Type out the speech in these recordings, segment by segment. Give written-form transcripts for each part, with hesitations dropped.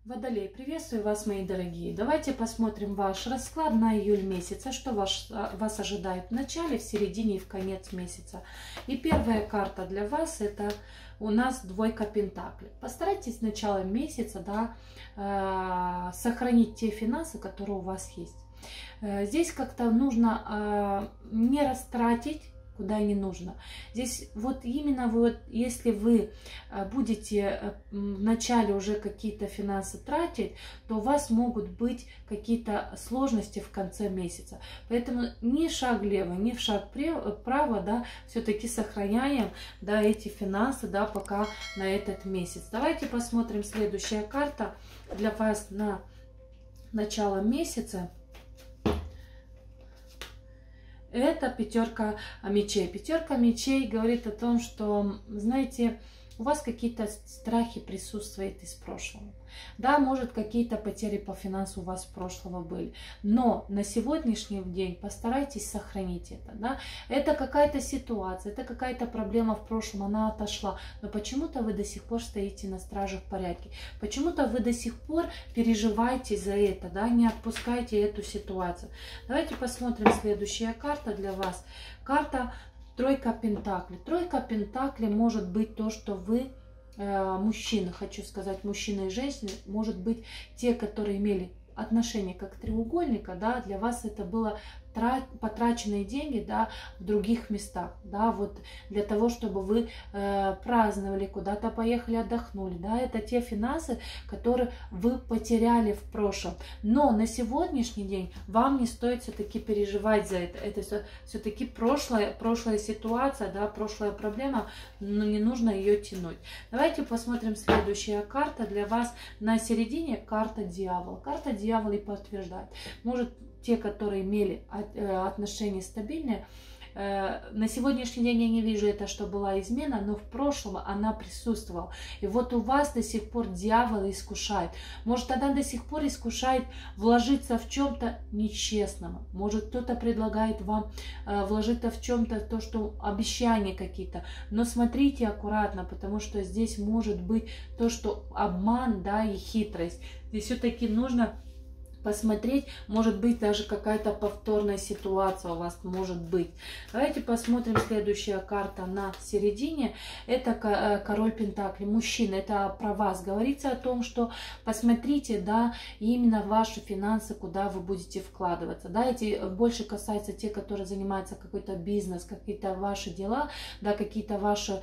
Водолей, приветствую вас, мои дорогие. Давайте посмотрим ваш расклад на июль месяца, что вас ожидает в начале, в середине и в конец месяца. И первая карта для вас — это у нас двойка пентаклей. Постарайтесь с начала месяца сохранить те финансы, которые у вас есть. Здесь как-то нужно не растратить куда не нужно. Здесь вот именно если вы будете вначале уже какие-то финансы тратить, то у вас могут быть какие-то сложности в конце месяца. Поэтому ни шаг влево, ни в шаг вправо, все-таки сохраняем, эти финансы, пока на этот месяц. Давайте посмотрим следующая карта для вас на начало месяца. Это пятерка мечей. Пятерка мечей говорит о том, что, знаете, у вас какие-то страхи присутствуют из прошлого. Да, может, какие-то потери по финансу у вас в прошлого были. Но на сегодняшний день постарайтесь сохранить это. Да? Это какая-то ситуация, это какая-то проблема в прошлом, она отошла. Но почему-то вы до сих пор стоите на страже в порядке. Почему-то вы до сих пор переживаете за это, не отпускайте эту ситуацию. Давайте посмотрим следующая карта для вас. Карта тройка пентаклей. Тройка пентаклей может быть то, что вы мужчины, хочу сказать, мужчина и женщина, может быть те, которые имели отношение как треугольника, для вас это было потраченные деньги, в других местах, вот для того, чтобы вы праздновали, куда-то поехали, отдохнули, это те финансы, которые вы потеряли в прошлом. Но на сегодняшний день вам не стоит все-таки переживать за это. Это все-таки прошлая ситуация, прошлая проблема, но не нужно ее тянуть. Давайте посмотрим следующая карта для вас на середине. Карта дьявола. Карта дьявола и подтверждает. Может, те, которые имели отношения стабильные, на сегодняшний день я не вижу это, что была измена, но в прошлом она присутствовала. И вот у вас до сих пор дьявол искушает. Может, она до сих пор искушает вложиться в чем-то нечестном. Может, кто-то предлагает вам вложиться в чем-то, то, что обещания какие-то. Но смотрите аккуратно, потому что здесь может быть то, что обман, и хитрость. Здесь все-таки нужно посмотреть, может быть, даже какая-то повторная ситуация у вас может быть. Давайте посмотрим следующая карта на середине. Это король пентаклей, мужчина. Это про вас. Говорится о том, что посмотрите, именно ваши финансы, куда вы будете вкладываться. Эти больше касается тех, которые занимаются какой-то бизнес, какие-то ваши дела, какие-то ваши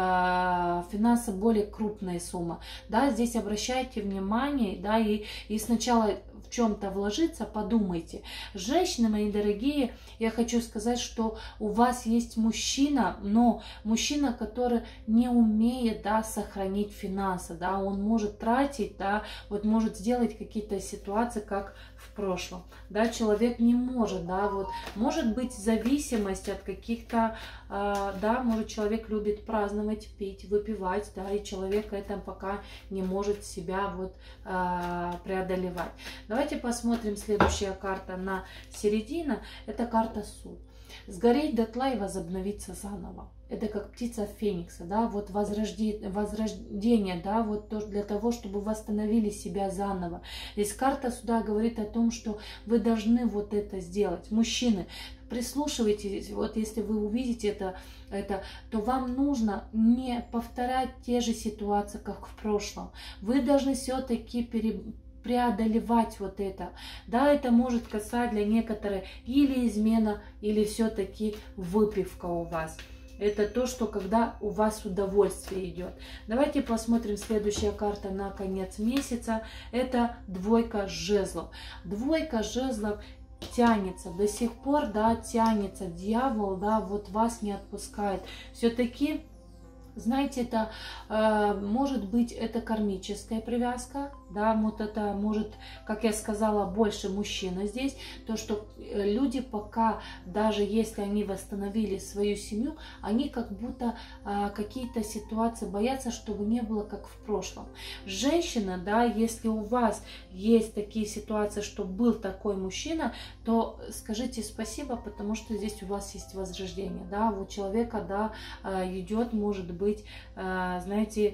финансы, более крупная сумма. Здесь обращайте внимание, и сначала в чем-то вложиться, подумайте. Женщины, мои дорогие, я хочу сказать, что у вас есть мужчина, но мужчина, который не умеет, сохранить финансы, он может тратить, может сделать какие-то ситуации, как в прошлом, человек не может, может быть зависимость от каких-то, может, человек любит праздновать, пить, выпивать, и человек это пока не может себя преодолевать. Давайте посмотрим следующая карта на середину. Это карта суд. Сгореть дотла и возобновиться заново. Это как птица Феникса, возрождение, для того, чтобы восстановили себя заново. Здесь карта суда говорит о том, что вы должны это сделать. Мужчины, прислушивайтесь, если вы увидите это, то вам нужно не повторять те же ситуации, как в прошлом. Вы должны все-таки преодолевать это. Это может касаться для некоторых или измена, или все-таки выпивка у вас. Это то, что когда у вас удовольствие идет. Давайте посмотрим следующая карта на конец месяца. Это двойка жезлов. Двойка жезлов тянется до сих пор, тянется дьявол, вас не отпускает. Все-таки, знаете, это может быть это кармическая привязка, это может, как я сказала, больше мужчина здесь, то, что люди пока, даже если они восстановили свою семью, они как будто какие-то ситуации боятся, чтобы не было как в прошлом. Женщина, если у вас есть такие ситуации, что был такой мужчина, то скажите спасибо, потому что здесь у вас есть возрождение, у человека, идет, может быть, знаете,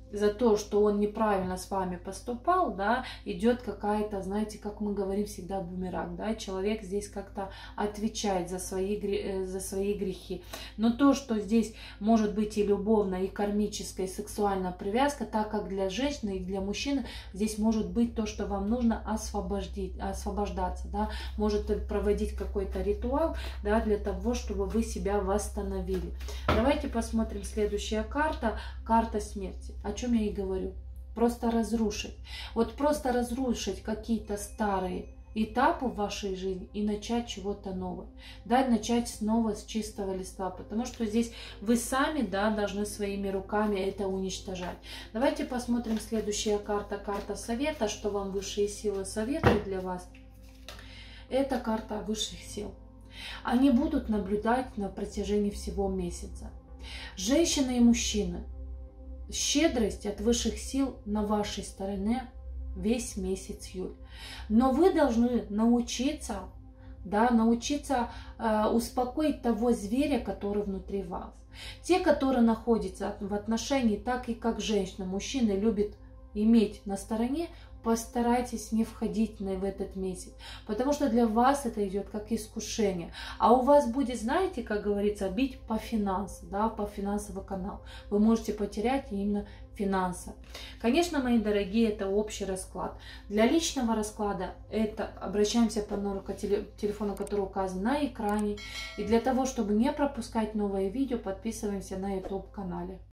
за то, что он неправильно с вами поступал, да, идет какая-то, знаете, как мы говорим всегда, бумеранг, да, человек здесь как-то отвечает за свои грехи. Но то, что здесь может быть и любовная, и кармическая, и сексуальная привязка, так как для женщины и для мужчины здесь может быть то, что вам нужно освобождаться, да, может проводить какой-то ритуал, да, для того, чтобы вы себя восстановили. Давайте посмотрим следующая карта, карта смерти. О чем я и говорю. Просто разрушить. Вот просто разрушить какие-то старые этапы в вашей жизни и начать чего-то новое. Да, начать снова с чистого листа, потому что здесь вы сами, да, должны своими руками это уничтожать. Давайте посмотрим следующая карта, карта совета, что вам высшие силы советуют для вас. Это карта высших сил. Они будут наблюдать на протяжении всего месяца. Женщины и мужчины, щедрость от высших сил на вашей стороне весь месяц июль. Но вы должны научиться, да, успокоить того зверя, который внутри вас. Те, которые находятся в отношении, так и как женщина, мужчина любит иметь на стороне, постарайтесь не входить в этот месяц, потому что для вас это идет как искушение. А у вас будет, знаете, как говорится, бить по финансам, да, по финансовый канал. Вы можете потерять именно финансы. Конечно, мои дорогие, это общий расклад. Для личного расклада это обращаемся по номеру телефона, который указан на экране. И для того, чтобы не пропускать новые видео, подписываемся на YouTube канале.